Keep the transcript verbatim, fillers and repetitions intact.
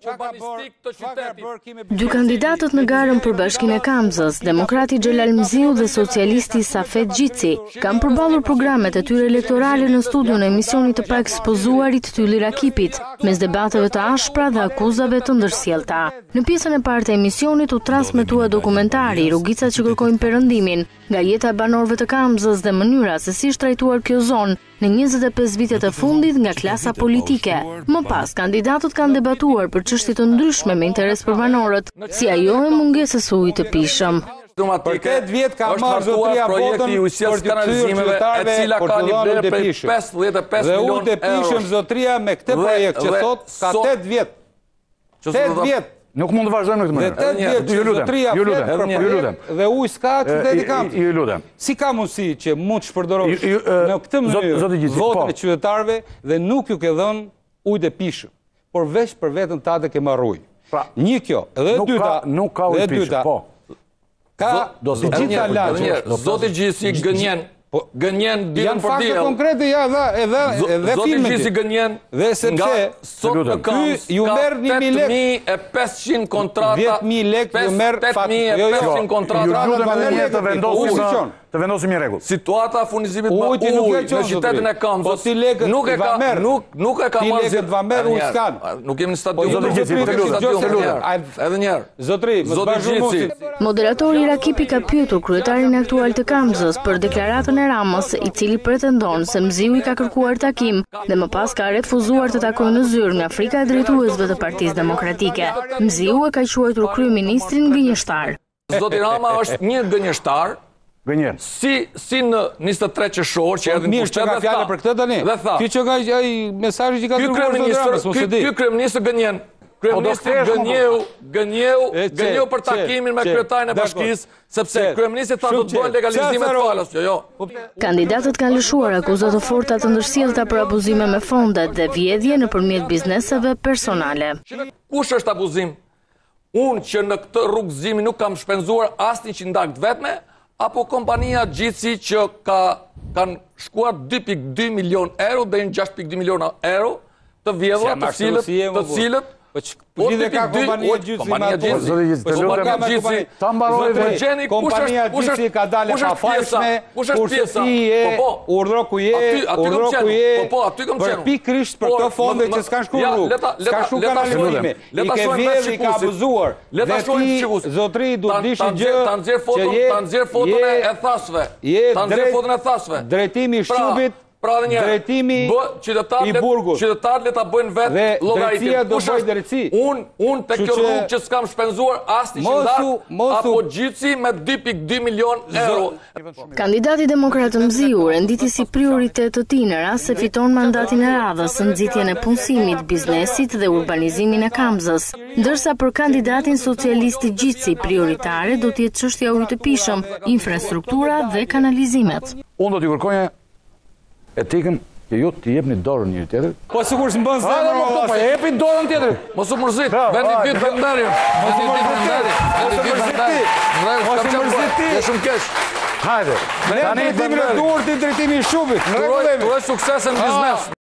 urbanistik të qytetit. Dy kandidatët në garën për Bashkinë e Kamzës, demokrati Xhelal Mziu dhe socialisti Safet Xhici, kanë përballur programet e tyre elektorale në studion e emisionit të paekspozuarit Tylli Rakipit, mes debateve të ashpra dhe akuzave të ndërsjellta. Në pjesën e parë të emisionit u transmetua dokumentari Rrugicat që kërkojnë perëndimin, nga jeta e banorëve të Kamzës dhe mënyra se si është trajtuar kjo zonë në njëzet e pesë vitet e fundit nga klasa politike. Më pas, kandidatët kanë debatuar për çështje të ndryshme me interes për banorët, si ajo e mungesës së ujit të pishëm. Për tetë vjet ka marrë zotëria votën për të thyrë qytetarëve për të dhënë ujë të pishëm. Dhe ujë të pishëm zotëria me këtë projekt që thot ka tetë vjet. tetë vjet. Nuk mund të vazhdojmë në këtë mënyrë. Dhe tetë vjet që zotëria flet për projekt dhe ujë s'ka qyteti Kamzës. Ju lutem. Si ka mundësi që mund të shpërdorosh në këtë mënyrë votën e qytetarëve dhe nuk ju ke dhënë ujë të pishëm, por veç për veten tate ke marrë ujë. Një kjo, edhe e dyta, nuk ka ujë pishëm, po. Ka të gjitha lagje. Zoti Gjisi gënjen, gënjen ditën për diell. Janë fakte konkrete, ja, edhe edhe Zoti filmi. Gjisi gënjen. Dhe sepse sot në Kamzë ju merr një mijë lekë, tetë mijë e pesëqind kontrata, dhjetë mijë lekë ju merr tetë mijë e pesëqind kontrata. Ju lutem ne të vendosim të vendosim një rregull. Situata e furnizimit me ujë në qytetin e Kamzës nuk e ka nuk nuk e ka marrë lekët vamer ujë s'kan. Nuk kemi në stadium. Edhe një herë. Zotri, Zoti Gjisi. Moderatori Rakipi ka pyetur kryetarin aktual të Kamzës për deklaratën e Ramës, i cili pretendon se Mziu i ka kërkuar takim dhe më pas ka refuzuar të takojë në zyrë nga frika e drejtuesve të Partisë Demokratike. Mziu e ka quajtur kryeministrin gënjeshtar. Zoti Rama është një gënjeshtar. Gënjen. Si si në njëzet e tre qershor që erdhi në pushtet dhe tha. Për këtë tani. Dhe tha. Ky që ka ai mesazhi që ka dërguar Zoti Ramës, mos e di. Ky kryeminist gënjen. Kryeministri gënjeu, gënjeu, gënjeu për takimin me kryetarin e bashkisë, sepse kryeministri tha do të bëhen legalizime të falas. Jo, jo. Kandidatët kanë lëshuar akuzat të forta të ndërsjellta për abuzime me fondet dhe vjedhje nëpërmjet bizneseve personale. Kush është abuzim? Unë që në këtë rrugëzim nuk kam shpenzuar asnjë qindak vetme, apo kompania Gjitsi që ka kanë shkuar dy pikë dy milion euro deri në gjashtë pikë dy miliona euro të vjedhura të cilët të cilët Po lidhe ka kompania Gjitsi me ato. Kompania Gjitsi ta mbaroj vetë. Kompania Gjitsi ka dalë pa fajshme. Kurse ti je urdhro ku je, urdhro ku je. Po po, aty kam qenë. Pikërisht për këto fonde që s'kan shkuar rrugë. S'kan shkuar kanalizime. I ke vjedhur, i ka abuzuar. Le ta shohim çikus. Zotri do të dishi gjë. Ta nxjerr foton, ta nxjerr foton e thasve. Ta nxjerr foton e thasve. Drejtimi i Shqipit. Pra dhe një drejtimi i burgut. Qytetarët le ta bëjnë vetë llogaritin. Drejtësia do bëj drejtësi. Un un te kjo rrugë që s'kam shpenzuar asnjë qindak apo Gjitsi me dy pikë dy milion euro. Kandidati demokrat Mziu renditi si prioritet të tij në rast se fiton mandatin e radhës në nxitjen e punësimit, biznesit dhe urbanizimin e Kamzës, ndërsa për kandidatin socialisti Gjitsi prioritare do të jetë çështja e ujit të pishëm, infrastruktura dhe kanalizimet. Unë do t'i kërkoja etikën që ju t'i jepni dorën njëri tjetër. Po sikur s'mbën zemër valla. Po jepi dorën tjetër. Mos u mërzit. Vendi dytë vendarin. Vendi dytë vendarin. Vendi dytë vendarin. Mos u mërzit. Është shumë keq. Hajde. Ne drejtimi në dorë ti drejtimi i Shupit. Në rregull. Tuaj sukses në biznes.